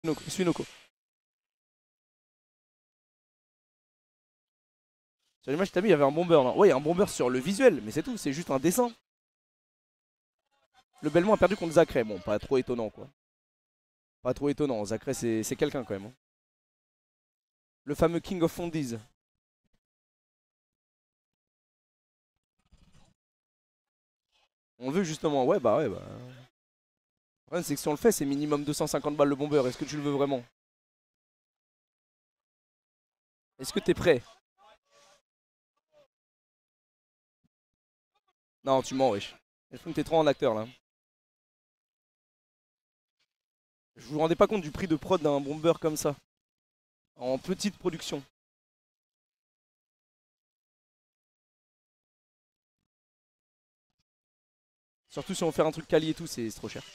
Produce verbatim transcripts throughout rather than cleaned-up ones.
Suinoko. Sur l'image que t'as mis, il y avait un bomber. Non ouais, il y a un bomber sur le visuel, mais c'est tout, c'est juste un dessin. Le Belmont a perdu contre Zacré. Bon, pas trop étonnant quoi. Pas trop étonnant. Zacré, c'est quelqu'un quand même. Hein. Le fameux King of Fondies. On veut justement. Ouais, bah ouais, bah. Le problème, c'est que si on le fait, c'est minimum deux cent cinquante balles le bomber. Est-ce que tu le veux vraiment? Est-ce que t'es prêt? Non, tu mens, wesh. Je trouve que t'es trop en acteur là. Je vous rendais pas compte du prix de prod d'un bomber comme ça. En petite production. Surtout si on fait un truc quali et tout, c'est trop cher.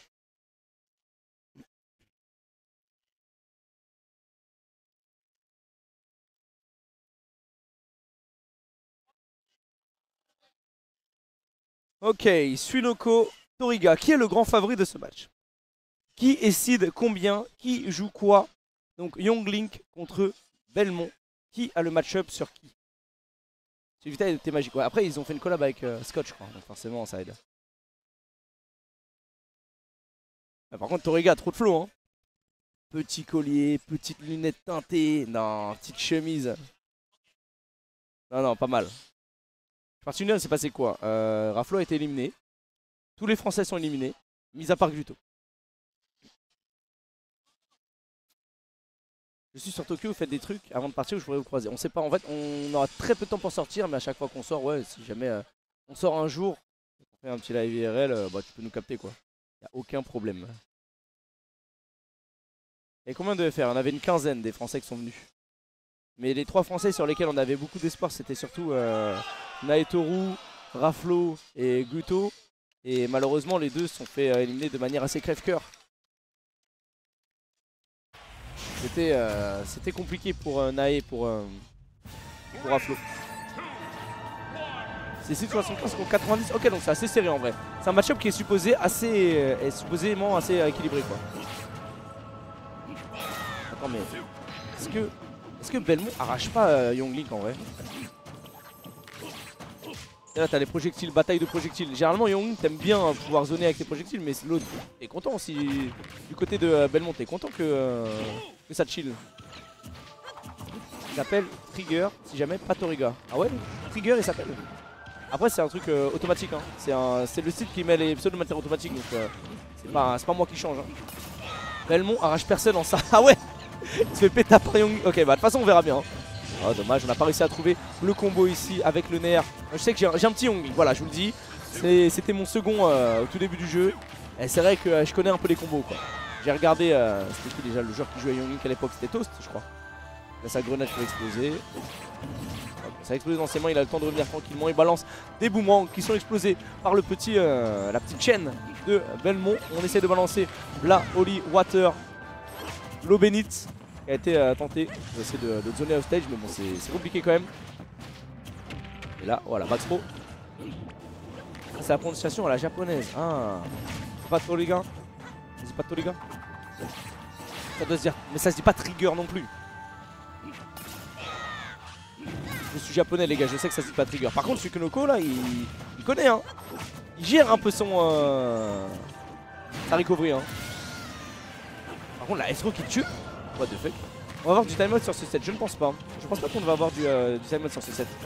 Ok, Suinoko, Toriga. Qui est le grand favori de ce match? Qui décide combien? Qui joue quoi? Donc Young Link contre Belmont. Qui a le match-up sur qui? C'est Vita était magique. Ouais, après, ils ont fait une collab avec euh, Scotch, je crois. Donc forcément, ça aide. Ah, par contre, Toriga a trop de flow. Hein. Petit collier, petite lunette teintée. Non, petite chemise. Non, non, pas mal. Partie une, c'est passé quoi? euh, Raflo a été éliminé. Tous les Français sont éliminés. Mis à part Gluto. Je suis sur Tokyo, vous faites des trucs avant de partir où je pourrais vous croiser. On sait pas, en fait, on aura très peu de temps pour sortir, mais à chaque fois qu'on sort, ouais, si jamais euh, on sort un jour, on fait un petit live I R L, euh, bah, tu peux nous capter quoi. Y a aucun problème. Et combien on devait faire? On avait une quinzaine des Français qui sont venus. Mais les trois Français sur lesquels on avait beaucoup d'espoir, c'était surtout euh, Naetoru, Raflo et Guto. Et malheureusement, les deux se sont fait euh, éliminer de manière assez crève-cœur. C'était euh, compliqué pour euh, Nae, pour, euh, pour Raflo. C'est six soixante-quinze contre quatre-vingt-dix. Ok, donc c'est assez serré en vrai. C'est un match-up qui est supposé assez, euh, est supposément assez équilibré quoi. Attends mais est-ce que est-ce que Belmont arrache pas euh, Young Link en vrai? Et là t'as les projectiles, bataille de projectiles. Généralement Young Link t'aimes bien pouvoir zoner avec tes projectiles, mais l'autre t'es content aussi. Du côté de euh, Belmont, t'es content que, euh, que ça chill. Il s'appelle Trigger, si jamais pas Toriga. Ah ouais, Trigger il s'appelle. Après c'est un truc euh, automatique, hein. C'est le site qui met les pseudos de matière automatique, donc euh, c'est pas, pas moi qui change. Hein. Belmont arrache personne en ça. Ah ouais. Il se fait péter par Young. Ok, bah de toute façon on verra bien. Hein. Oh dommage, on n'a pas réussi à trouver le combo ici avec le nerf. Je sais que j'ai un, un petit Young, voilà, je vous le dis. C'était mon second euh, au tout début du jeu. Et c'est vrai que euh, je connais un peu les combos quoi. J'ai regardé, euh, c'était qui déjà le joueur qui jouait à Young à l'époque? C'était Toast je crois. Là sa grenade peut exploser. Ça a explosé dans ses mains, il a le temps de revenir tranquillement. Il balance des boomerangs qui sont explosés par le petit, euh, la petite chaîne de Belmont. On essaie de balancer la Holy Water, l'eau bénite qui a été euh, tenté. On essaie de, de zoner off stage, mais bon, c'est compliqué quand même. Et là, voilà, Max Pro. C'est la prononciation à la japonaise. Ah, pas Toriga. Ça se dit pas Toriga. Ça doit se dire, mais ça se dit pas Trigger non plus. Je suis japonais les gars, je sais que ça se dit pas Trigger. Par contre Suinoko là, il, il connaît hein. Il gère un peu son euh... sa recovery hein. Par contre la S-Ro qui tue. What the fuck. On va avoir du timeout sur ce set, je ne pense pas. Je pense pas qu'on va avoir du, euh, du timeout sur ce set.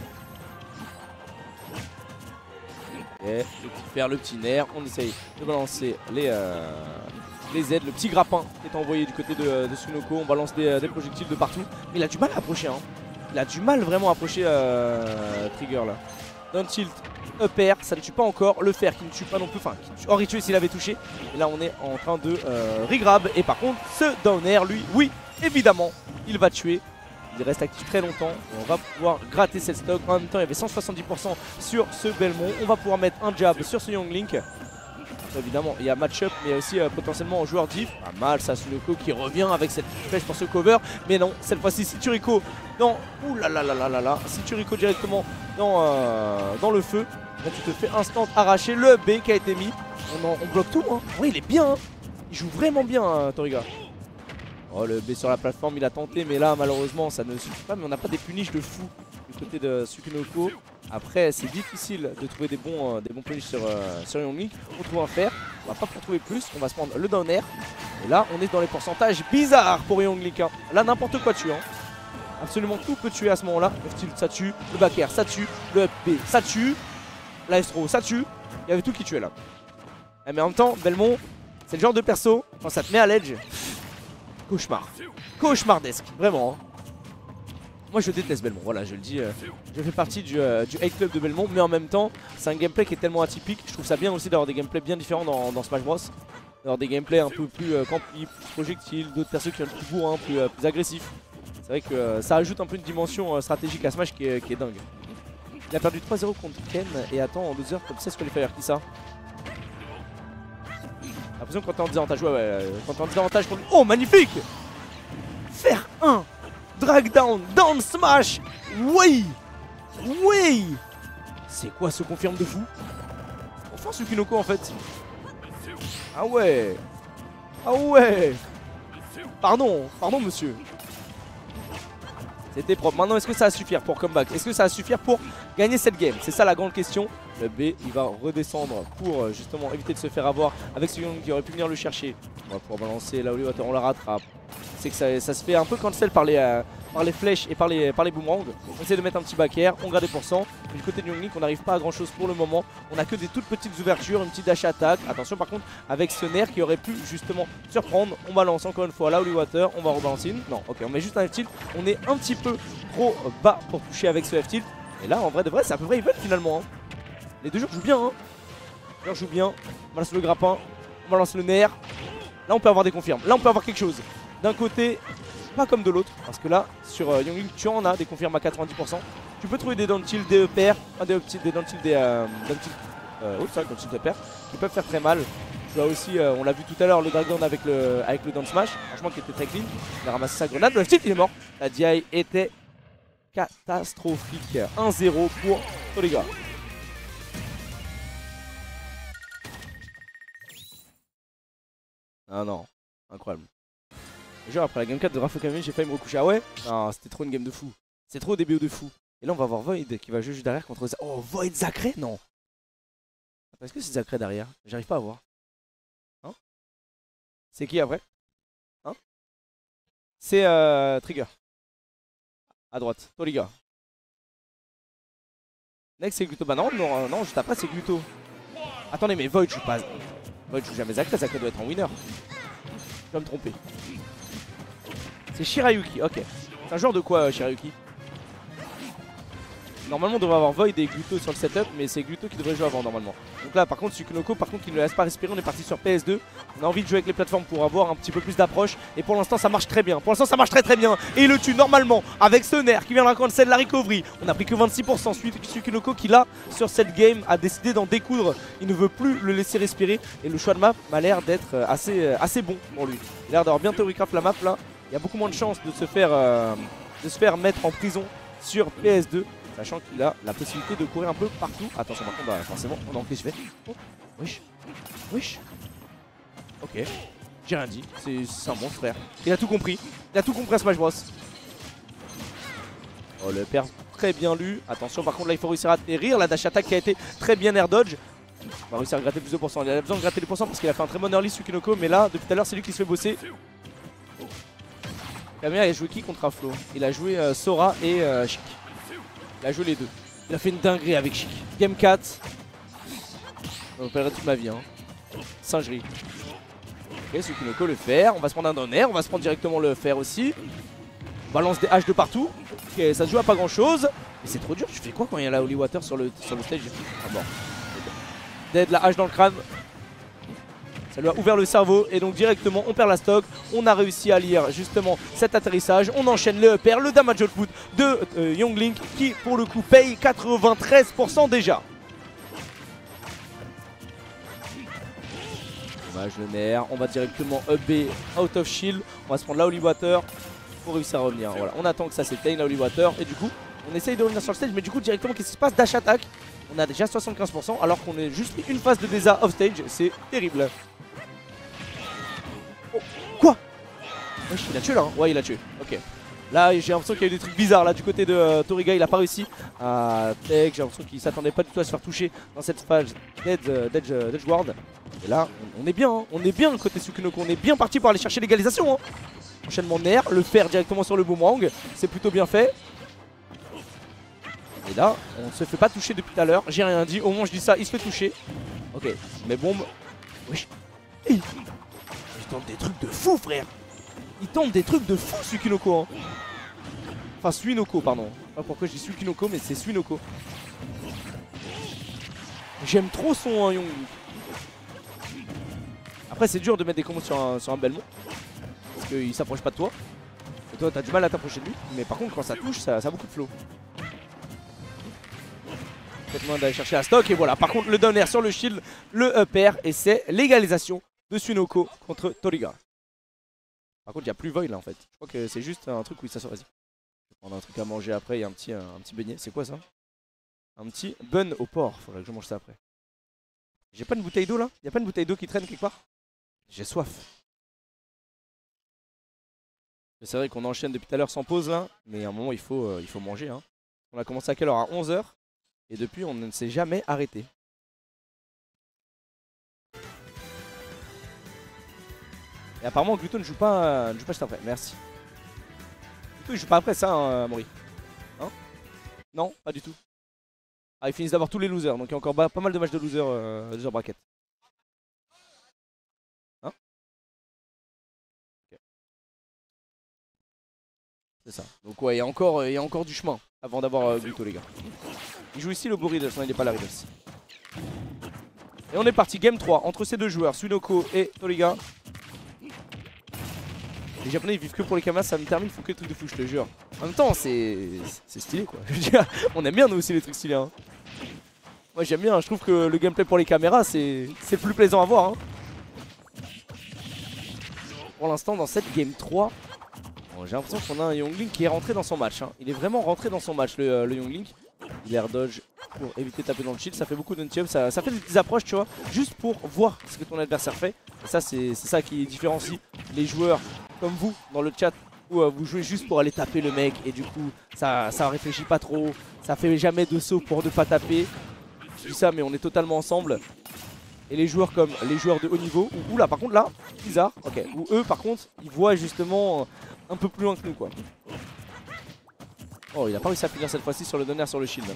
Ok, le petit fer, le petit nerf, on essaye de balancer les, euh, les aides, le petit grappin qui est envoyé du côté de, de Suinoko. On balance des, des projectiles de partout. Mais il a du mal à approcher hein. Il a du mal vraiment à approcher euh, Trigger là. Down tilt, up air, ça ne tue pas encore. Le fer qui ne tue pas non plus, enfin qui aurait tué s'il avait touché. Et là on est en train de euh, regrab. Et par contre ce down air lui, oui évidemment il va tuer. Il reste actif très longtemps. Et on va pouvoir gratter cette stock. En même temps il y avait cent soixante-dix pour cent sur ce Belmont. On va pouvoir mettre un jab sur ce Young Link. Évidemment il y a match-up mais aussi euh, potentiellement en joueur diff. Pas mal ça, Suinoko qui revient avec cette flèche pour ce cover. Mais non, cette fois-ci Situriko dans... Ouh là là là là là là Situriko directement dans, euh, dans le feu. Là tu te fais instant arracher le B qui a été mis. On, en, on bloque tout hein. Oui il est bien hein. Il joue vraiment bien hein, Toriga. Oh, le B sur la plateforme, il a tenté, mais là, malheureusement, ça ne suffit pas. Mais on n'a pas des punish de fou du côté de Tsukinoko. Après, c'est difficile de trouver des bons, euh, des bons punish sur, euh, sur Yongling. On trouve un fer, on va pas pouvoir trouver plus. On va se prendre le down air. Et là, on est dans les pourcentages bizarres pour Yongling. Hein. Là, n'importe quoi tue. Hein. Absolument tout peut tuer à ce moment-là. Le style, ça tue. Le back air, ça tue. Le up B, ça tue. La S-throw, ça tue. Il y avait tout qui tuait là. Mais en même temps, Belmont, c'est le genre de perso, quand ça te met à l'edge, cauchemar. Cauchemardesque, vraiment. Hein. Moi je déteste Belmont, voilà, je le dis. Euh, je fais partie du, euh, du hate club de Belmont, mais en même temps, c'est un gameplay qui est tellement atypique. Je trouve ça bien aussi d'avoir des gameplays bien différents dans, dans Smash Bros. D'avoir des gameplays un peu plus euh, campy, plus projectiles, d'autres persos qui ont le plus bourrin, plus, euh, plus agressifs. C'est vrai que euh, ça ajoute un peu une dimension euh, stratégique à Smash qui est, qui est dingue. Il a perdu trois zéro contre Ken et attend en deux heures comme ça ce qualifier. Qui ça? J'ai l'impression que quand t'es en désavantage, ouais, ouais, quand t'es en désavantage contre... Oh, magnifique! Faire un drag down, down smash! Oui! Oui! C'est quoi ce confirme de fou? Enfin, Tsukinoko en fait. Ah ouais! Ah ouais! Pardon, pardon monsieur. C'était propre. Maintenant, est-ce que ça va suffire pour comeback? Est-ce que ça va suffire pour gagner cette game? C'est ça la grande question. Le B, il va redescendre pour justement éviter de se faire avoir avec ce Young qui aurait pu venir le chercher. On va pouvoir balancer la Holy Water, on la rattrape. C'est que ça, ça se fait un peu cancel par les, euh, par les flèches et par les, par les boomerangs. On essaie de mettre un petit back air, on garde des pourcents. Mais du côté de Young Link, on n'arrive pas à grand chose pour le moment. On a que des toutes petites ouvertures, une petite dash attaque. Attention par contre avec ce nerf qui aurait pu justement surprendre. On balance encore une fois la Holy Water, on va rebalancer une. Non, ok, on met juste un F-tilt. On est un petit peu trop bas pour toucher avec ce F-tilt. Et là, en vrai de vrai, c'est à peu près even finalement. Hein. Les deux joueurs jouent bien. Hein. Les joueurs jouent bien. On balance le grappin, on balance le nerf. Là, on peut avoir des confirmes. Là, on peut avoir quelque chose. D'un côté, pas comme de l'autre. Parce que là, sur euh, Young Link, tu en as des confirmes à quatre-vingt-dix pour cent. Tu peux trouver des down tilt, des E P R, enfin, des, des down tilt, des euh, down tilt, euh, oh, ça, down tilt E P R, qui peuvent faire très mal. Tu vois aussi, euh, on l'a vu tout à l'heure, le drag down avec le, avec le down smash. Franchement, qui était très clean. Il a ramassé sa grenade. Le tilt, il est mort. La D I était catastrophique. un zéro pour Toliga. Ah non, incroyable. Genre après la game quatre de Rafa Kamui, j'ai failli me recoucher. Ah ouais? Non, c'était trop une game de fou. C'est trop des B O de fou. Et là on va avoir Void qui va jouer juste derrière contre... Oh, Void Zacré? Non. Est-ce que c'est Zacré derrière? J'arrive pas à voir. Hein? C'est qui après? Hein? C'est euh, Trigger. À droite, Toliga. Next c'est Gluto. Bah non, non, non, juste après c'est Gluto. Attendez, mais Void joue pas... Void joue jamais Zacré, Zacré doit être en winner. Je vais me tromper. C'est Shirayuki, ok. C'est un joueur de quoi, Shirayuki? Normalement, on devrait avoir Void et Gluto sur le setup, mais c'est Gluto qui devrait jouer avant, normalement. Donc là, par contre, Tsukinoko, par contre, il ne le laisse pas respirer. On est parti sur P S deux. On a envie de jouer avec les plateformes pour avoir un petit peu plus d'approche. Et pour l'instant, ça marche très bien. Pour l'instant, ça marche très très bien. Et il le tue normalement avec ce nerf qui vient de cancel la recovery. On a pris que vingt-six pour cent. Tsukinoko qui, là, sur cette game, a décidé d'en découdre. Il ne veut plus le laisser respirer. Et le choix de map a l'air d'être assez, assez bon pour lui. Il a l'air d'avoir bien théorycraft la map, là. Il y a beaucoup moins de chances de se faire, euh, de se faire mettre en prison sur P S deux. Sachant qu'il a la possibilité de courir un peu partout. Attention par contre, bah, forcément, on a qu'est-ce que je fais? Oh, wesh, wesh. Ok, j'ai rien dit, c'est un bon frère. Il a tout compris, il a tout compris à Smash Bros. Oh, le père très bien lu. Attention par contre, là il faut réussir à atterrir. La dash attack qui a été très bien air dodge. On va réussir à gratter plus de pourcents. Il a besoin de gratter les pourcents parce qu'il a fait un très bon early Tsukinoko. Mais là, depuis tout à l'heure, c'est lui qui se fait bosser. Kamui a joué qui contre Aflo? Il a joué euh, Sora et euh, Chic. Il a joué les deux. Il a fait une dinguerie avec Chic. Game quatre. Je m'appellerai toute ma vie. Hein. Singerie. Ok, Tsukinoko le fer. On va se prendre un down air. On va se prendre directement le fer aussi. On balance des haches de partout. Ok, ça se joue à pas grand chose. Mais c'est trop dur. Tu fais quoi quand il y a la Holy Water sur le, sur le stage? Ah bon. Dead, la hache dans le crâne. Ça lui a ouvert le cerveau et donc directement on perd la stock. On a réussi à lire justement cet atterrissage. On enchaîne le E P R, le damage output de euh, Young Link qui pour le coup paye quatre-vingt-treize pour cent déjà. Dommage le nerf. On va directement E B out of shield. On va se prendre la Holy Water pour réussir à revenir. Voilà, on attend que ça s'éteigne la Holy Water et du coup on essaye de revenir sur le stage. Mais du coup directement qu'est-ce qui se passe? Dash attack. On a déjà soixante-quinze pour cent alors qu'on est juste une phase de désert off stage. C'est terrible. Oh, quoi? Wesh, il a tué là hein. Ouais, il a tué. Ok. Là, j'ai l'impression qu'il y a eu des trucs bizarres là du côté de euh, Toriga. Il a pas réussi à tech. J'ai l'impression qu'il s'attendait pas du tout à se faire toucher dans cette phase d'Edge euh, euh, Ward. Et là, on, on est bien. Hein. On est bien côté Tsukinoko. On est bien parti pour aller chercher l'égalisation. Hein. Enchaînement Nair, le faire directement sur le boomerang. C'est plutôt bien fait. Et là, on se fait pas toucher depuis tout à l'heure. J'ai rien dit. Au moins, je dis ça. Il se fait toucher. Ok. Mais bombe. Wesh. Il... il tente des trucs de fou, frère. Il tente des trucs de fou, Tsukinoko. Hein. Enfin, Suinoko, pardon. Je sais pas pourquoi je dis Tsukinoko, mais c'est Suinoko. J'aime trop son hein, Young. Après, c'est dur de mettre des combos sur un, sur un Belmont. Parce qu'il s'approche pas de toi. Et toi, t'as du mal à t'approcher de lui. Mais par contre, quand ça touche, ça, ça a beaucoup de flow. Peut-être moins d'aller chercher la stock. Et voilà, par contre, le down air sur le shield, le up air. Et c'est l'égalisation de Suinoko contre Toriga. Par contre, il n'y a plus Void là en fait. Je crois que c'est juste un truc où il s'assoit. Vas-y. Je vais prendre un truc à manger après. Il y a un petit, un, un petit beignet. C'est quoi ça? Un petit bun au porc. Faudrait que je mange ça après. J'ai pas une bouteille d'eau là? Il n'y a pas une bouteille d'eau qui traîne quelque part? J'ai soif. C'est vrai qu'on enchaîne depuis tout à l'heure sans pause là. Mais à un moment, il faut, euh, il faut manger. Hein. On a commencé à quelle heure? À onze heures. Et depuis, on ne s'est jamais arrêté. Et apparemment Gluto ne joue pas, euh, ne joue pas juste après, merci. Gluto il joue pas après ça, hein, Mori. Hein? Non, pas du tout. Ah, ils finissent d'avoir tous les losers, donc il y a encore pas mal de matchs de losers, euh, loser bracket. Hein? Okay. C'est ça. Donc ouais, il y a encore, il y a encore du chemin avant d'avoir euh, Gluto les gars. Il joue ici le beau Riddles, non il n'est pas là Riddles. Et on est parti, game trois, entre ces deux joueurs, Suinoko et Toriga. Les japonais ils vivent que pour les caméras, ça me termine, ils font que des trucs de fou, je te jure. En même temps, c'est stylé quoi. Je veux dire, on aime bien nous aussi les trucs stylés. Hein. Moi j'aime bien, je trouve que le gameplay pour les caméras c'est plus plaisant à voir. Hein. Pour l'instant, dans cette game trois, bon, j'ai l'impression qu'on a un Younglink qui est rentré dans son match. Hein. Il est vraiment rentré dans son match, le, le Younglink. Il air dodge pour éviter de taper dans le shield, ça fait beaucoup d'unti-up, ça, ça fait des petites approches tu vois, juste pour voir ce que ton adversaire fait. Et ça c'est ça qui différencie les joueurs comme vous dans le chat où euh, vous jouez juste pour aller taper le mec et du coup ça, ça réfléchit pas trop, ça fait jamais de saut pour ne pas taper. Je dis ça mais on est totalement ensemble. Et les joueurs comme les joueurs de haut niveau, ou là par contre là, bizarre, ok, où eux par contre ils voient justement un peu plus loin que nous quoi. Oh, il a pas réussi à finir cette fois-ci sur le donner sur le shield.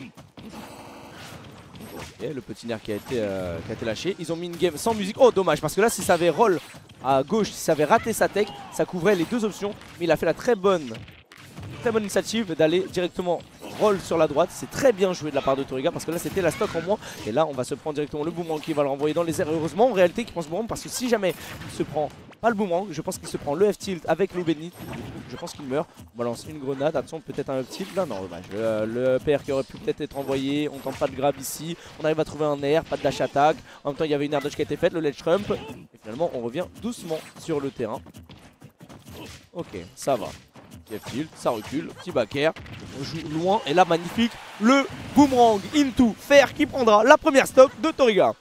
Ok, le petit nerf qui a, été, euh, qui a été lâché. Ils ont mis une game sans musique. Oh, dommage, parce que là, si ça avait roll à gauche, si ça avait raté sa tech, ça couvrait les deux options. Mais il a fait la très bonne, très bonne initiative d'aller directement roll sur la droite. C'est très bien joué de la part de Toriga parce que là, c'était la stock en moins. Et là, on va se prendre directement le boomerang qui va le renvoyer dans les airs. Heureusement, en réalité, qui pense boomerang parce que si jamais il se prend pas le boomerang, je pense qu'il se prend le F-tilt avec l'eau bénite. Je pense qu'il meurt. On balance une grenade. Attention, peut-être un up-tilt. Là, non, dommage. Le, le P R qui aurait pu peut-être être envoyé. On tente pas de grab ici. On arrive à trouver un air, pas de dash attack. En même temps, il y avait une air dodge qui a été faite, le ledge trump. Et finalement, on revient doucement sur le terrain. Ok, ça va. F-tilt, ça recule. Petit back air. On joue loin. Et là, magnifique. Le boomerang into fer qui prendra la première stock de Toriga.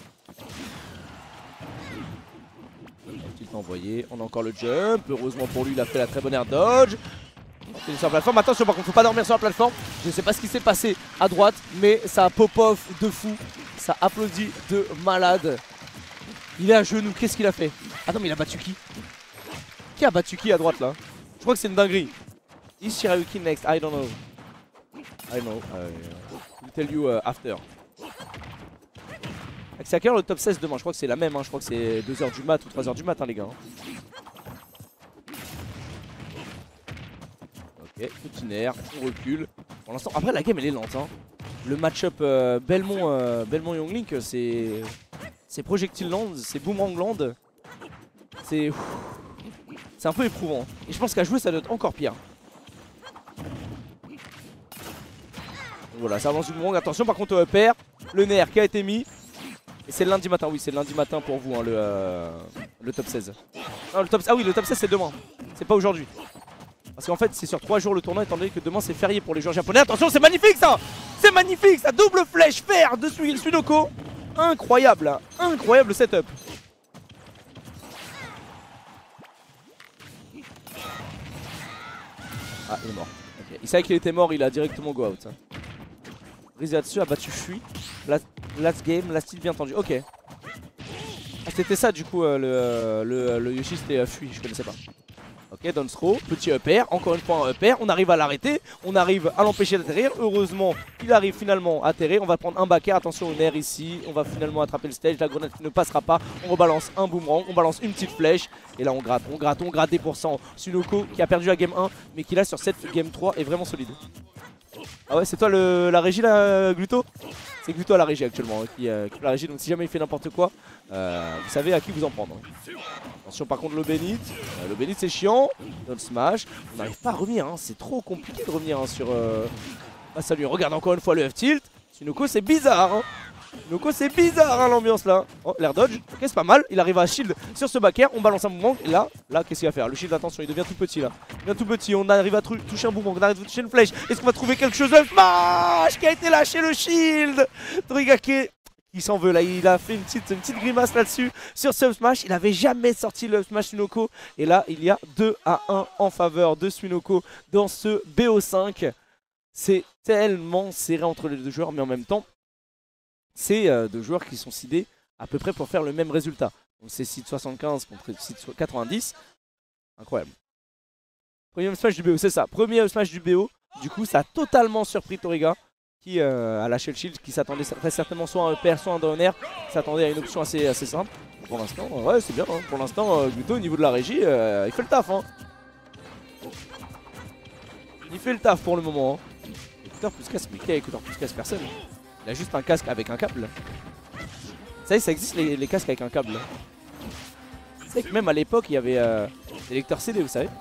Envoyé, on a encore le jump, heureusement pour lui il a fait la très bonne air dodge. On sur la plateforme, attention par contre faut pas dormir sur la plateforme. Je sais pas ce qui s'est passé à droite mais ça pop off de fou, ça applaudit de malade. Il est à genoux, qu'est-ce qu'il a fait? Attends mais il a battu qui? Qui a battu qui à droite là? Je crois que c'est une dinguerie. Is Shirayuki next? I don't know. I know, uh, I'll tell you uh, after. C'est à quelle heure le top seize demain? Je crois que c'est la même, hein. Je crois que c'est deux heures du mat ou trois heures du mat hein, les gars. Ok, petit nerf, on recule. Pour l'instant, après la game elle est lente. Hein. Le match-up euh, Belmont, euh, Belmont Younglink, c'est c'est Projectile Land, c'est Boomerang Land. C'est c'est un peu éprouvant. Et je pense qu'à jouer ça doit être encore pire. Voilà, ça avance du boomerang. Attention par contre au up air, le nerf qui a été mis. Et c'est le lundi matin, oui c'est le lundi matin pour vous hein, le, euh, le top seize. Non, le top... Ah oui le top seize c'est demain, c'est pas aujourd'hui. Parce qu'en fait c'est sur trois jours le tournoi étant donné que demain c'est férié pour les joueurs japonais. Attention c'est magnifique ça. C'est magnifique ça, double flèche fer de Suinoko. Incroyable, hein. Incroyable setup. Ah, il est mort. Okay. Il savait qu'il était mort, il a directement go out. Brisé là-dessus, a battu Fui. Last, last game, last hit bien tendu. Ok. Ah, c'était ça du coup, euh, le, le, le Yoshi c'était euh, Fui, je connaissais pas. Ok, down throw, petit up air, encore une fois un up air, on arrive à l'arrêter, on arrive à l'empêcher d'atterrir, heureusement il arrive finalement à atterrir, on va prendre un back air, attention au nerf ici, on va finalement attraper le stage, la grenade qui ne passera pas, on rebalance un boomerang, on balance une petite flèche, et là on gratte, on gratte, on gratte des pourcents. Sunoko qui a perdu la game un, mais qui là sur cette game trois est vraiment solide. Ah ouais, c'est toi le, la régie là, Gluto? C'est Gluto à la régie actuellement, hein, qui, euh, qui fait la régie, donc si jamais il fait n'importe quoi, euh, vous savez à qui vous en prendre. Attention par contre le Benit, euh, le Benit c'est chiant, down smash, on n'arrive pas à revenir, hein. C'est trop compliqué de revenir hein, sur... Euh... Ah salut, regarde encore une fois le F-tilt, Sunoko c'est bizarre, hein. Sunoko c'est bizarre hein, l'ambiance là. Oh l'air dodge, ok c'est pas mal, il arrive à shield sur ce back air, on balance un boomerang, et là, là qu'est-ce qu'il va faire? Le shield attention il devient tout petit là, il devient tout petit, on arrive à toucher un boomerang, on arrive à toucher une flèche, est-ce qu'on va trouver quelque chose? Le smash qui a été lâché le shield, Torigake il s'en veut là, il a fait une petite, une petite grimace là-dessus sur ce smash. Il n'avait jamais sorti le smash Sunoko. Et là, il y a deux à un en faveur de Sunoko dans ce B O cinq. C'est tellement serré entre les deux joueurs, mais en même temps, c'est euh, deux joueurs qui sont seedés à peu près pour faire le même résultat. Donc c'est seed soixante-quinze contre seed quatre-vingt-dix. Incroyable. Premier smash du B O, c'est ça. Premier smash du B O. Du coup, ça a totalement surpris Toriga, qui euh, a lâché le shield, qui s'attendait très certainement soit à un up air, soit à un down air, s'attendait à une option assez, assez simple. Pour l'instant, ouais c'est bien, hein. Pour l'instant, euh, Gluto au niveau de la régie, euh, il fait le taf. Hein. Il fait le taf pour le moment. Hein. Écouteur plus casque, mais qui a écouteur plus casque? Personne. Il a juste un casque avec un câble. Vous savez, ça existe les, les casques avec un câble. Vous savez que même à l'époque, il y avait euh, des lecteurs C D, vous savez.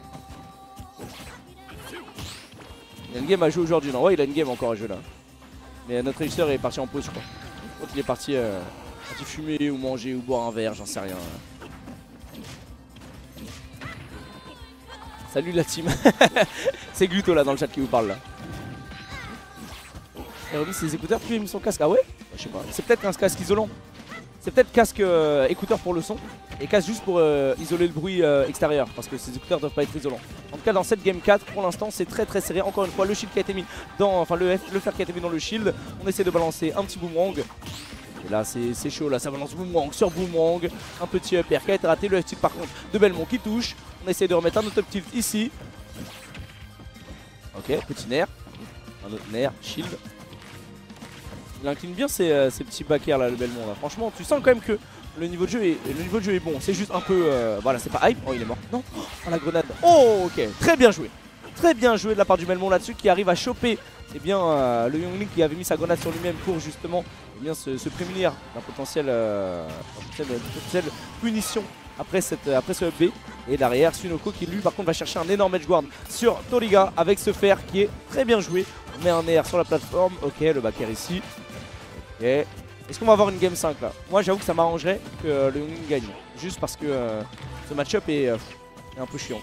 Il a une game à jouer aujourd'hui, non? Ouais, il a une game encore à jouer là. Mais notre régisseur est parti en pause, je crois. Je crois qu'il est parti, euh, parti fumer ou manger ou boire un verre, j'en sais rien. Salut la team. C'est Gluto là dans le chat qui vous parle là. Il a remis ses écouteurs puis il a mis son casque. Ah ouais? Je sais pas. C'est peut-être un casque isolant. C'est peut-être casque euh, écouteur pour le son et casque juste pour euh, isoler le bruit euh, extérieur parce que ces écouteurs doivent pas être isolants. En tout cas dans cette game quatre pour l'instant c'est très très serré. Encore une fois le shield qui a été mis dans, enfin le, F, le fer qui a été mis dans le shield. On essaie de balancer un petit boomerang. Et là c'est chaud, là ça balance boomerang sur boomerang. Un petit up air qui a été raté. Le F-tilt par contre de Belmont qui touche. On essaie de remettre un autre up tilt ici. Ok, petit nerf. Un autre nerf, shield. Il incline bien ces, euh, ces petits back air là, le Belmont là. Franchement, tu sens quand même que le niveau de jeu est, le niveau de jeu est bon. C'est juste un peu, euh, voilà, c'est pas hype. Oh, il est mort. Non, oh, la grenade. Oh, ok, très bien joué. Très bien joué de la part du Belmont là-dessus qui arrive à choper eh bien, euh, le Youngling qui avait mis sa grenade sur lui-même pour justement eh bien, se, se prémunir d'un potentiel, euh, potentiel, potentiel punition après, cette, après ce B. Et derrière, Sunoko qui lui par contre va chercher un énorme edge guard sur Toriga avec ce fer qui est très bien joué. On met un air sur la plateforme. Ok, le back air ici. Ok. Est-ce qu'on va avoir une game cinq là? Moi j'avoue que ça m'arrangerait que euh, le Youngling gagne. Juste parce que euh, ce match-up est, euh, est un peu chiant.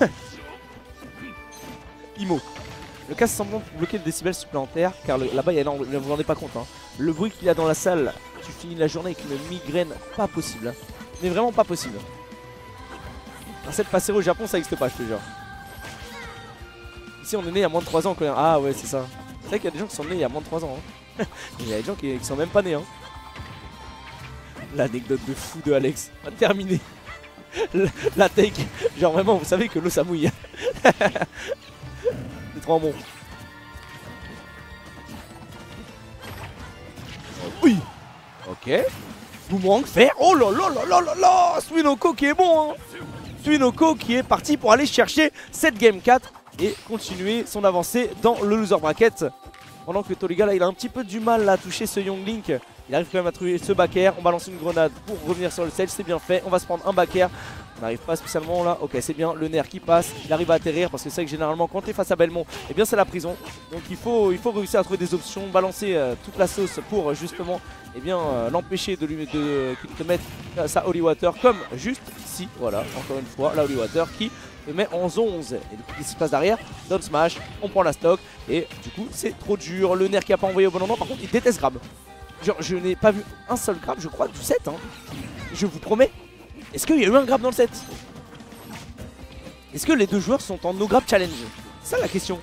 Imo. Le casque semble bloquer le décibel supplémentaire car là-bas, ne vous vous rendez pas compte. Hein. Le bruit qu'il y a dans la salle, tu finis la journée avec une migraine pas possible. Hein. Mais vraiment pas possible. Un set passé au Japon, ça n'existe pas, je te jure. Ici, on est né il y a moins de trois ans. Quand... Ah ouais, c'est ça. C'est vrai qu'il y a des gens qui sont nés il y a moins de trois ans. Hein. Il y a des gens qui, qui sont même pas nés. Hein. L'anecdote de fou de Alex. On va terminer. La take. Genre vraiment, vous savez que l'eau ça mouille. C'est trop bon. Oui. Ok. Boomerang faire. Oh là là là là là là. Sunoko qui est bon. Hein. Sunoko qui est parti pour aller chercher cette game quatre et continuer son avancée dans le loser bracket. Pendant que Toriga là il a un petit peu du mal là, à toucher ce Youngling. Il arrive quand même à trouver ce back air. On balance une grenade pour revenir sur le stage, c'est bien fait. On va se prendre un back air. On n'arrive pas spécialement là. Ok, c'est bien. Le nerf qui passe. Il arrive à atterrir parce que c'est vrai que généralement quand tu es face à Belmont, eh bien c'est la prison. Donc il faut, il faut réussir à trouver des options, balancer euh, toute la sauce pour euh, justement eh bien euh, l'empêcher de lui de, de mettre euh, sa Holy Water comme juste ici. Voilà, encore une fois, la Holy Water qui le met en onze. Et du coup, qu'est-ce qui se passe derrière? Down smash, on prend la stock. Et du coup, c'est trop dur. Le nerf qui a pas envoyé au bon endroit. Par contre, il déteste grab. Genre, je n'ai pas vu un seul grab, je crois, du set. Hein. Je vous promets. Est-ce qu'il y a eu un grab dans le set? Est-ce que les deux joueurs sont en no grab challenge? C'est ça la question.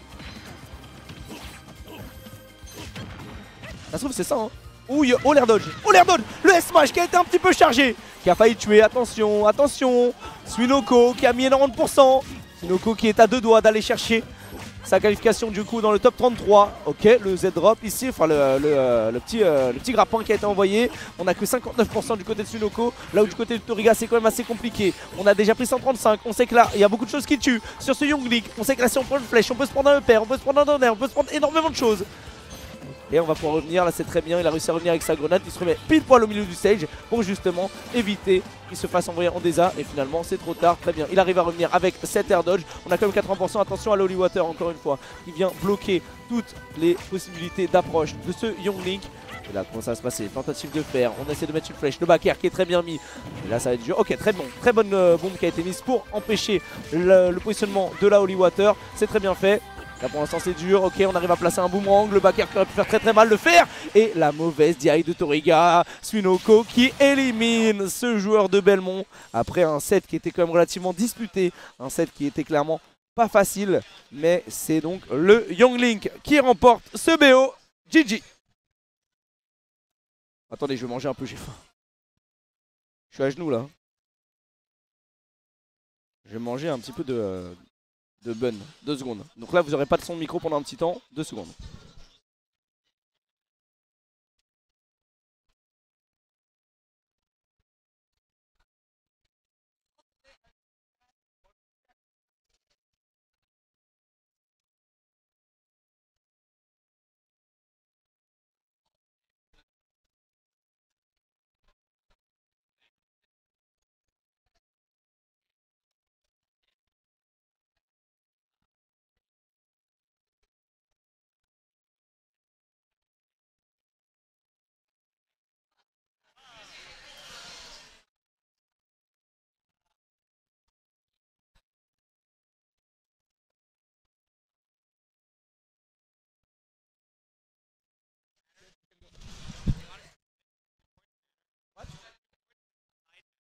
Ça se trouve c'est ça hein. Ouh, oh l'air dodge, oh l'air dodge. Le S-Smash qui a été un petit peu chargé, qui a failli tuer, attention, attention. Suinoko qui a mis énormément de pourcents. Suinoko qui est à deux doigts d'aller chercher sa qualification du coup dans le top trente-trois. Ok, le Z-drop ici, enfin le, le, le, petit, euh, le petit grappin qui a été envoyé. On a que cinquante-neuf pour cent du côté de Suinoko. Là où du côté de Toriga c'est quand même assez compliqué. On a déjà pris cent trente-cinq, on sait que là il y a beaucoup de choses qui tuent sur ce Young Link. On sait que là si on prend une flèche, on peut se prendre un E P R, on peut se prendre un donner, on peut se prendre énormément de choses. Et on va pouvoir revenir, là c'est très bien, il a réussi à revenir avec sa grenade, il se remet pile poil au milieu du stage pour justement éviter qu'il se fasse envoyer en désa. Et finalement c'est trop tard, très bien, il arrive à revenir avec cet air dodge. On a quand même quatre-vingts pour cent, attention à l'Holy Water encore une fois, qui vient bloquer toutes les possibilités d'approche de ce Young Link. Et là comment ça va se passer, tentative de faire, on essaie de mettre une flèche, le back air qui est très bien mis. Et là ça va être dur, ok très bon, très bonne euh, bombe qui a été mise pour empêcher le, le positionnement de la Holy Water, c'est très bien fait. Là pour l'instant c'est dur, ok on arrive à placer un boomerang, le back air qui aurait pu faire très très mal le faire. Et la mauvaise D I de Toriga, Suinoko qui élimine ce joueur de Belmont. Après un set qui était quand même relativement disputé, un set qui était clairement pas facile. Mais c'est donc le Young Link qui remporte ce B O, G G. Attendez je vais manger un peu, j'ai faim. Je suis à genoux là. Je vais manger un petit peu de... de bun, deux secondes. Donc là vous aurez pas de son de micro pendant un petit temps, deux secondes.